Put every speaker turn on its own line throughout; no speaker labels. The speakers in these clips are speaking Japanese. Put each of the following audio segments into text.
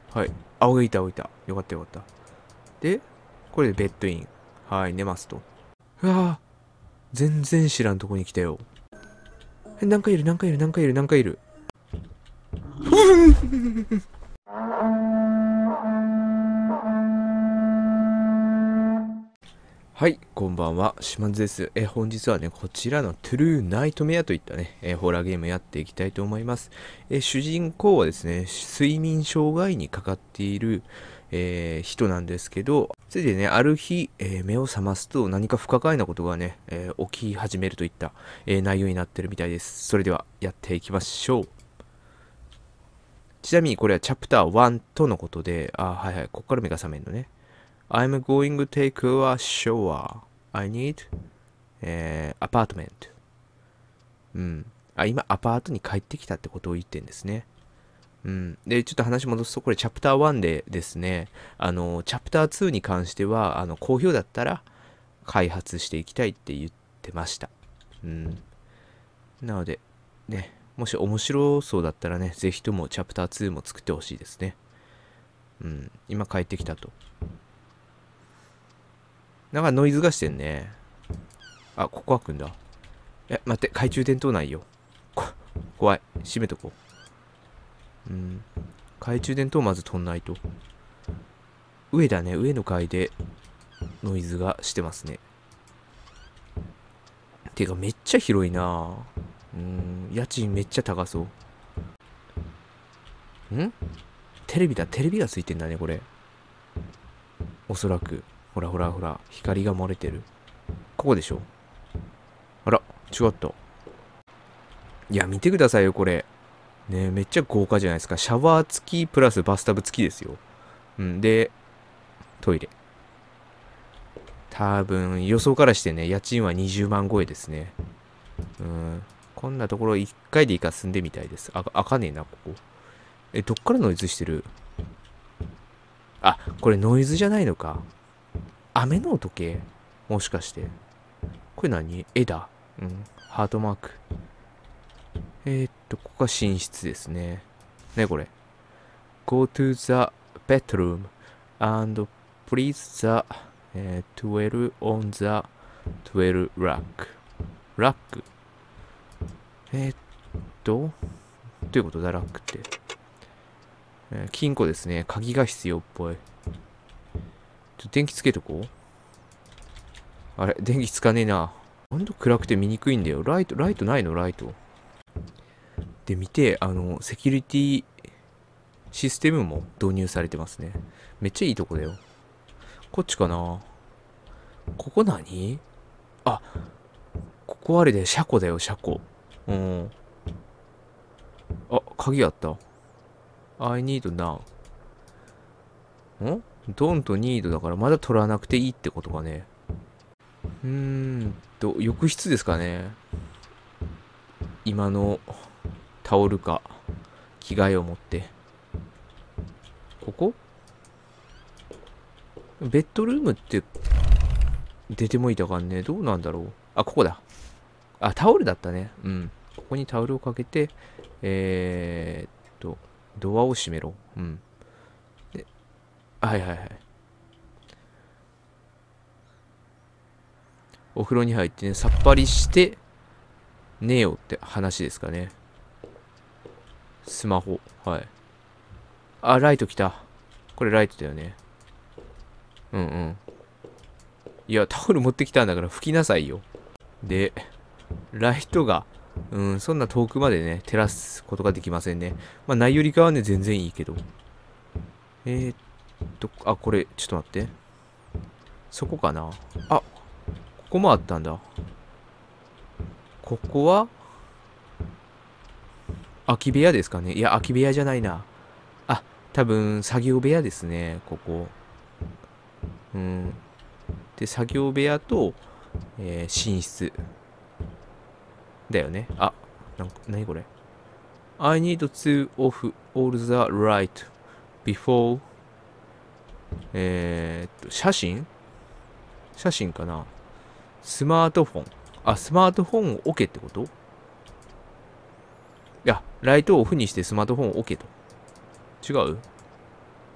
はい。青がいた、青いた。よかったよかった。で、これでベッドイン。はい、寝ますと。うわぁ、全然知らんとこに来たよ。え、なんかいる、なんかいる、なんかいる、なんかいる。はい、こんばんは、島津です。本日はね、こちらのトゥルーナイトメアといったね、ホラーゲームやっていきたいと思います。主人公はですね、睡眠障害にかかっている、人なんですけど、それでね、ある日、目を覚ますと何か不可解なことがね、起き始めるといった、内容になってるみたいです。それでは、やっていきましょう。ちなみにこれはチャプター1とのことで、はいはい、ここから目が覚めるのね。I'm going to take a shower. I needアパートメント。うん。今、アパートに帰ってきたってことを言ってんですね。うん。で、ちょっと話戻すと、これ、チャプター1でですね、チャプター2に関しては、好評だったら、開発していきたいって言ってました。うん。なので、ね、もし面白そうだったらね、ぜひともチャプター2も作ってほしいですね。うん。今帰ってきたと。なんかノイズがしてんね。ここ開くんだ。待って、懐中電灯ないよ。怖い。閉めとこう。懐中電灯まず取んないと。上だね。上の階でノイズがしてますね。てか、めっちゃ広いな。家賃めっちゃ高そう。テレビだ。テレビがついてんだね、これ。おそらく。ほらほらほら。光が漏れてる。ここでしょ。あら、違った。いや、見てくださいよ、これ。ねめっちゃ豪華じゃないですか。シャワー付きプラスバスタブ付きですよ。で、トイレ。多分、予想からしてね、家賃は20万超えですね。こんなところ1回でいいか住んでみたいです。あかねえな、ここ。どっからノイズしてる？これノイズじゃないのか。雨の音系もしかして。これ何？絵だ。ハートマーク。ここが寝室ですね。ね、これ。Go to the bedroom and please the、12 on the 12 rack。ラック。どういうことだ、ラックって。金庫ですね。鍵が必要っぽい。電気つけとこう。あれ電気つかねえな。なんで暗くて見にくいんだよ。ライトないの？ライト。で、見て、セキュリティシステムも導入されてますね。めっちゃいいとこだよ。こっちかな。ここ何？あ、ここあれで車庫だよ、車庫。鍵あった。I need now。don't need だからまだ取らなくていいってことかね。浴室ですかね。今のタオルか着替えを持って。ここベッドルームって出てもいたかんね。どうなんだろう。ここだ。タオルだったね。ここにタオルをかけて、ドアを閉めろ。で、はいはいはい。お風呂に入ってね、さっぱりして、寝よって話ですかね。スマホ。はい。ライト来た。これライトだよね。いや、タオル持ってきたんだから拭きなさいよ。で、ライトが、そんな遠くまでね、照らすことができませんね。まあ、ないよりかはね、全然いいけど。これ、ちょっと待って。そこかな。ここもあったんだ。ここは、空き部屋ですかね。いや、空き部屋じゃないな。多分、作業部屋ですね、ここ。で、作業部屋と、寝室。だよね。なにこれ。I need to off all the light before 写真かな。スマートフォン。スマートフォンを置けってこと？いや、ライトをオフにしてスマートフォンを置けと。違う？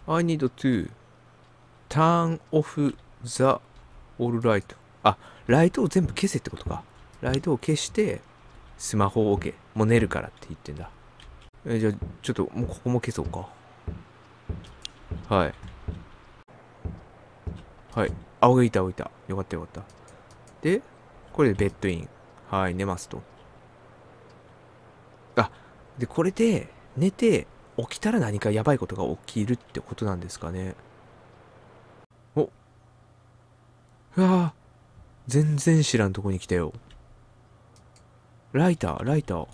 I need to turn off the all light. あ、ライトを全部消せってことか。ライトを消して、スマホを OK。もう寝るからって言ってんだ。じゃあ、ちょっともうここも消そうか。はい。はい。あ、置いた置いた。よかったよかった。で、これでベッドイン。はい、寝ますと。あ、で、これで寝て起きたら何かやばいことが起きるってことなんですかね。お、うわぁ、全然知らんとこに来たよ。ライター、ライター。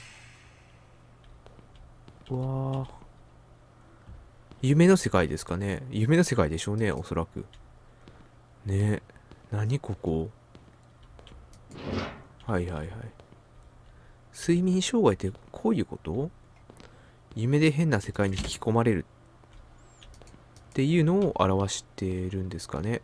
うわぁ、夢の世界ですかね。夢の世界でしょうね、おそらく。ねえ、何ここ。はいはいはい。睡眠障害ってこういうこと？夢で変な世界に引き込まれるっていうのを表してるんですかね。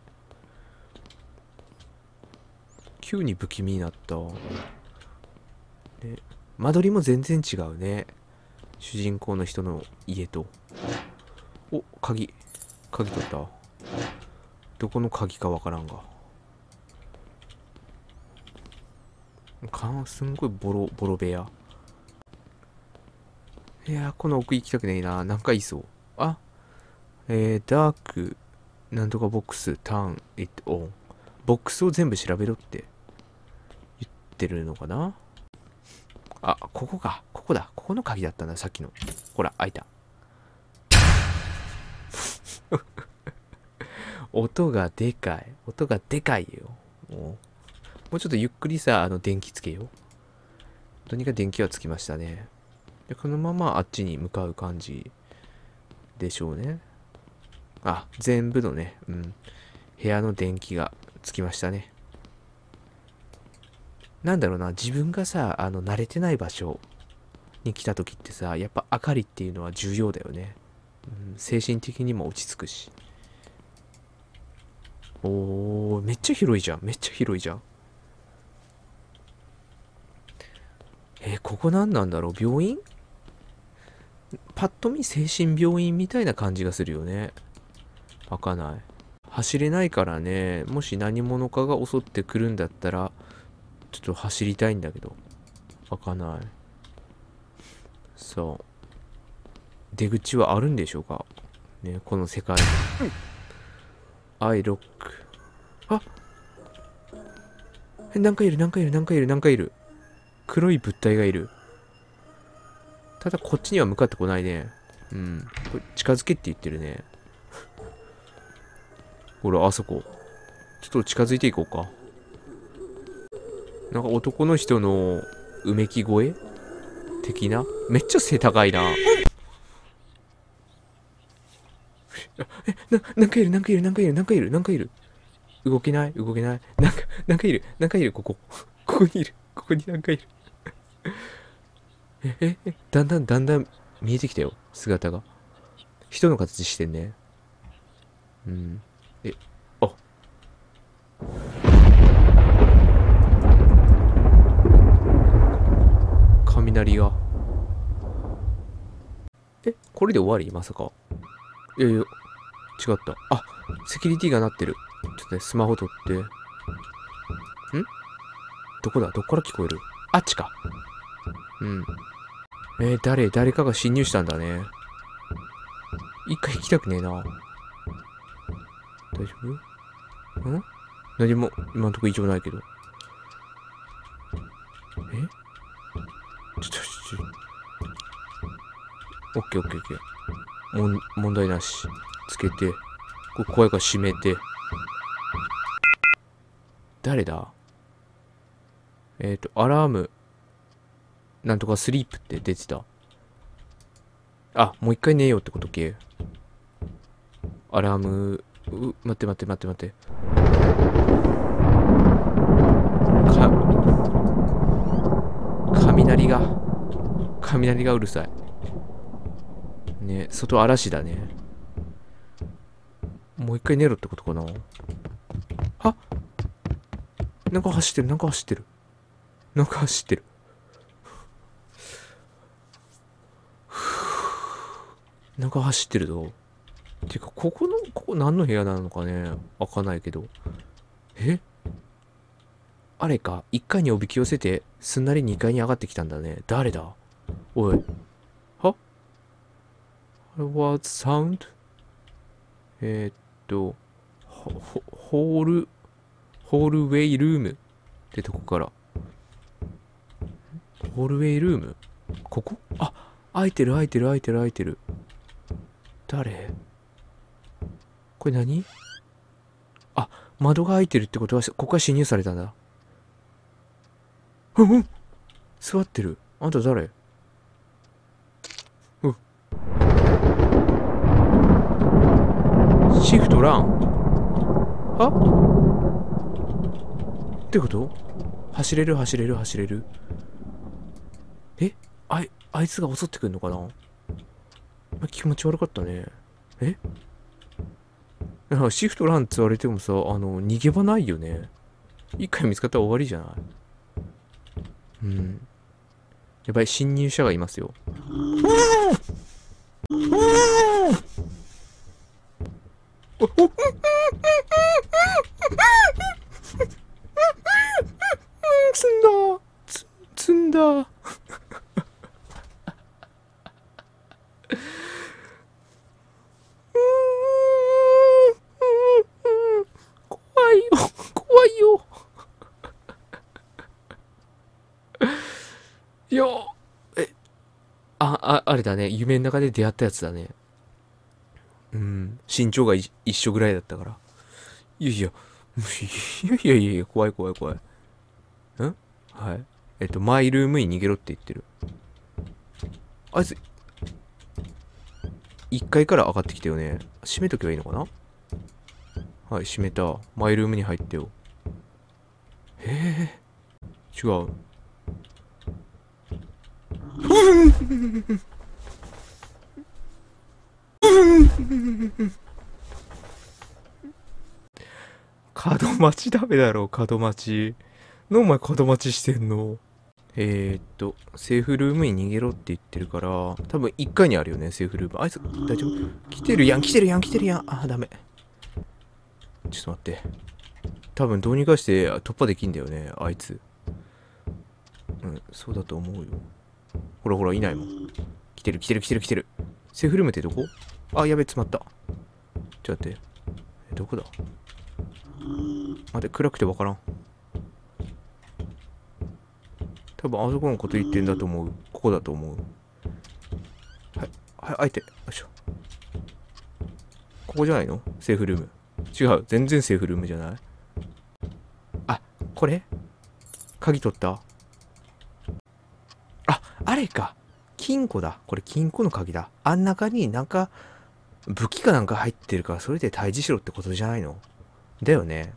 急に不気味になった。ね、間取りも全然違うね。主人公の人の家と。お、鍵。鍵取った。どこの鍵かわからんが。すんごいボロ部屋。いやー、この奥行きたくねえな。なんかいそう。あ、ダーク、なんとかボックス、ターン、オン。ボックスを全部調べろって言ってるのかな。あ、ここか。ここだ。ここの鍵だったんだ、さっきの。ほら、開いた。音がでかい。音がでかいよ。もうちょっとゆっくりさ、電気つけよう。とにかく電気はつきましたね。で、このままあっちに向かう感じでしょうね。あ、全部のね、うん。部屋の電気がつきましたね。なんだろうな、自分がさ、慣れてない場所に来た時ってさ、やっぱ明かりっていうのは重要だよね。うん、精神的にも落ち着くし。おー、めっちゃ広いじゃん。めっちゃ広いじゃん。ここ何なんだろう、病院？パッと見精神病院みたいな感じがするよね。開かない。走れないからね、もし何者かが襲ってくるんだったら、ちょっと走りたいんだけど。開かない。そう。出口はあるんでしょうかね、この世界に。アイロック。あ、なんかいる、なんかいる、なんかいる、なんかいる。黒い物体がいる。ただこっちには向かってこないね。うん。これ近づけって言ってるね。ほら、あそこ。ちょっと近づいていこうか。なんか男の人のうめき声的な。めっちゃ背高いな。なんかいる、なんかいる、なんかいる、なんかいる、なんかいる。動けない、動けない。なんかいる、なんかいる、ここ。ここにいる。ここになんかいる。だんだんだんだん見えてきたよ。姿が。人の形してんね。うん。あ、雷が。これで終わりまさか。いやいや、違った。あ、セキュリティが鳴ってる。ちょっとね、スマホ取って。どこだ？どっから聞こえる？あっちか。うん。誰かが侵入したんだね。一回行きたくねえな。大丈夫？何も今んとこ異常ないけど。オッケーオッケーオッケー。問題なし。つけて。これ怖いから閉めて。誰だ？アラーム。なんとかスリープって出てた。あ、もう一回寝ようってこと系。アラーム、待って待って待って待って。雷がうるさい。ね、外嵐だね。もう一回寝ろってことかな。あ、なんか走ってる、なんか走ってる。なんか走ってる。なんか走ってるぞ。 てか、ここ何の部屋なのかね、わかんないけど。え、あれか、1階におびき寄せて、すんなり2階に上がってきたんだね。誰だ？おい。は？ What sound? えーっと、ホールウェイルームってとこから。ホールウェイルーム？ここ？あ、開いてる。誰？これ何？あ、窓が開いてるってことは、ここは侵入されたんだ。うんうん、座ってる。あんた誰？うん。シフトラン。はってこと？走れる。え、あいつが襲ってくんのかな？気持ち悪かったね。え、だからシフトランって言われてもさ、逃げ場ないよね。一回見つかったら終わりじゃない？うん。やばい、侵入者がいますよ。積んだ。積んだ。怖いよ。怖いよ。いや、え、あれだね。夢の中で出会ったやつだね。うん。身長が一緒ぐらいだったから。いやいや、怖い。はい。マイルームに逃げろって言ってる。あいつ、1階から上がってきたよね。閉めとけばいいのかな？はい、閉めた。マイルームに入ってよ。違う。角待ちダメだろ、角待ち。お前角待ちしてんの？セーフルームに逃げろって言ってるから、多分1階にあるよね、セーフルーム。あいつ、大丈夫？来てるやん。あ、ダメ。ちょっと待って。多分どうにかして突破できんだよね、あいつ。うん、そうだと思うよ。ほら、いないもん。来てる。セーフルームってどこ？あ、やべ、詰まった。ちょっと待って。どこだ？待って、暗くてわからん。多分あそこのこと言ってんだと思う。ここだと思う。はい、開いて。よいしょ。ここじゃないの？セーフルーム。違う。全然セーフルームじゃない。あ、これ？鍵取った？あ、あれか。金庫だ。これ金庫の鍵だ。あん中になんか武器かなんか入ってるから、それで退治しろってことじゃないの？だよね。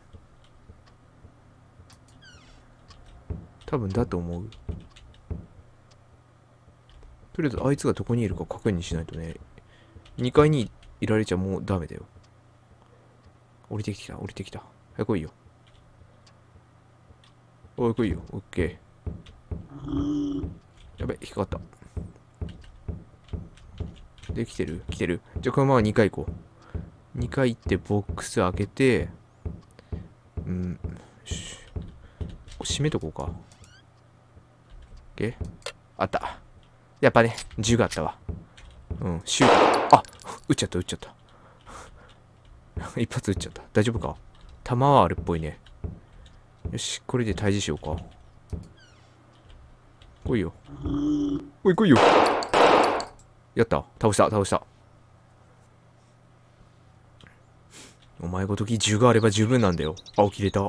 多分だと思う。とりあえずあいつがどこにいるか確認しないとね。2階にいられちゃもうダメだよ。降りてきた。はい来いよ。おい来いよ。オッケー。やべ、引っかかった。で、来てる。じゃあこのまま2階行こう。2階行ってボックス開けて、うん、閉めとこうか。オッケー。あった。やっぱね、銃があったわ。うん、シュート。あ、撃っちゃった。一発撃っちゃった。大丈夫か？弾はあるっぽいね。よし、これで退治しようか。来いよ。来いよ。やった。倒した。お前ごとき銃があれば十分なんだよ。あ、起きれた。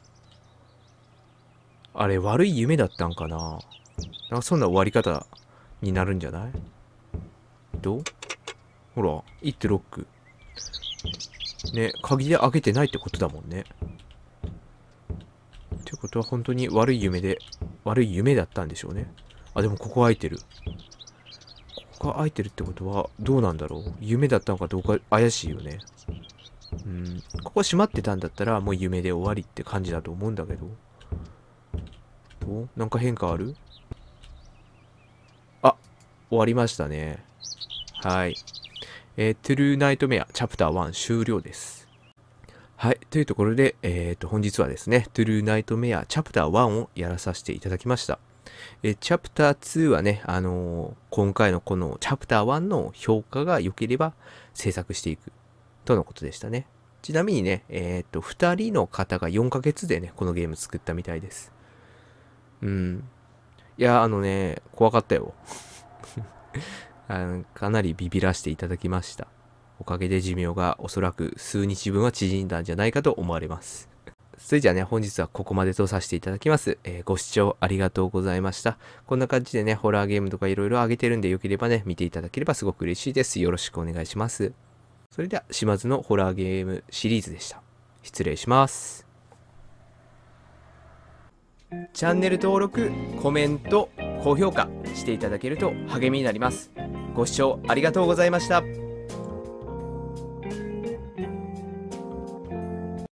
あれ、悪い夢だったんかな？なんかそんな終わり方になるんじゃない？どう？ほら、イットロック。ね、鍵で開けてないってことだもんね。ってことは本当に悪い夢だったんでしょうね。あ、でもここ開いてる。ここが開いてるってことはどうなんだろう？夢だったのかどうか怪しいよね。うん、ここ閉まってたんだったらもう夢で終わりって感じだと思うんだけど。どう？なんか変化ある？あ、終わりましたね。はい。 トゥルーナイトメアチャプター1終了です。はい。というところで、本日はですね、トゥルーナイトメアチャプター1をやらさせていただきました。チャプター2はね、今回のこのチャプター1の評価が良ければ制作していくとのことでしたね。ちなみにね、2人の方が4ヶ月でね、このゲーム作ったみたいです。うん。いや、怖かったよ。かなりビビらせていただきました。おかげで寿命がおそらく数日分は縮んだんじゃないかと思われます。それじゃあね、本日はここまでとさせていただきます。ご視聴ありがとうございました。こんな感じでね、ホラーゲームとかいろいろ上げてるんで、よければね、見ていただければすごく嬉しいです。よろしくお願いします。それでは、島津のホラーゲームシリーズでした。失礼します。チャンネル登録、コメント、高評価していただけると励みになります。ご視聴ありがとうございました。